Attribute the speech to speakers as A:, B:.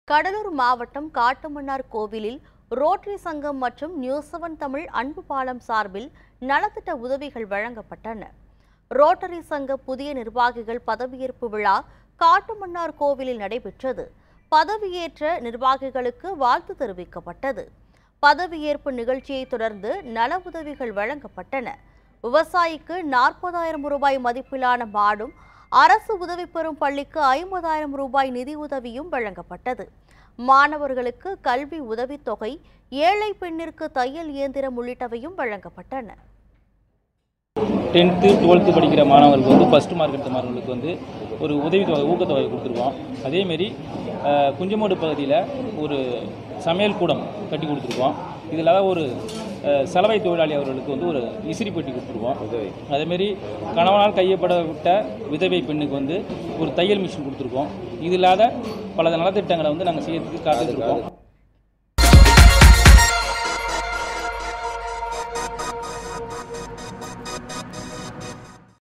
A: கடலூர் மாவட்டம் காட்டுமன்னார் கோவிலில் ரோட்டரி சங்கம் மற்றும் நியூஸ்7 தமிழ் அன்பு பாலம் சார்பில் நலத்திட்ட உதவிகள் வழங்கப்பட்டன. ரோட்டரி சங்க புதிய நிர்வாகிகள் பதவியேற்பு விழா காட்டுமன்னார் கோவிலில் நடைபெற்றது. பதவியேற்ற நிர்வாகிகளுக்கு வாழ்த்து தெரிவிக்கப்பட்டது. பதவியேற்பு நிகழ்ச்சியை தொடர்ந்து நல உதவிகள் வழங்கப்பட்டன. விவசாயிக்கு 40,000 ரூபாய் மதிப்பிலான மாடும், அரசு உதவி பெறும் பள்ளிக்கு 50,000 ரூபாய் நிதி உதவியும் வழங்கப்பட்டது. மாணவர்களுக்கு கல்வி உதவித்தொகை, ஏழை பெண்ணிற்கு தையல் இயந்திரம் உள்ளிட்டவையும் வழங்கப்பட்டன.
B: 10th 12th படிக்கிற மாணவர்களுக்கு ஃபர்ஸ்ட் மார்க் எடுத்த மாணவர்களுக்கு ஒரு உதவித்தொகை, ஊக்கத்தொகை கொடுத்துருக்கோம். அதேமாரி குஞ்சமோடு பகுதியில் ஒரு சமையல் கூடம் கட்டி கொடுத்துருக்கோம். இதில் ஒரு சலவை தொழிலாளி அவர்களுக்கு ஒரு இசிறி பெட்டி கொடுத்துருக்கோம். அதேமாரி கணவனால் கையப்பட விட்ட விதவை பெண்ணுக்கு ஒரு தையல் மிஷின் கொடுத்துருக்கோம். இது இல்லாத பல நலத்திட்டங்களை நாங்கள் செய்யறதுக்கு காத்துட்ருக்கோம்.